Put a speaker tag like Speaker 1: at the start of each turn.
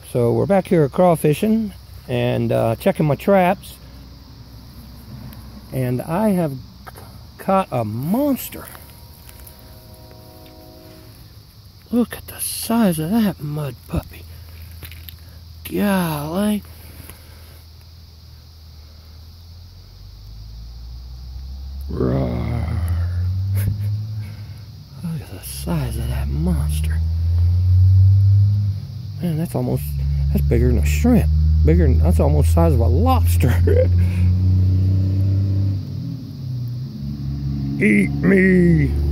Speaker 1: So we're back here crawfishing and checking my traps, and I have caught a monster. Look at the size of that mud puppy. Golly. Roar. Look at the size of that monster. Man, that's bigger than a shrimp. That's almost the size of a lobster. Eat me.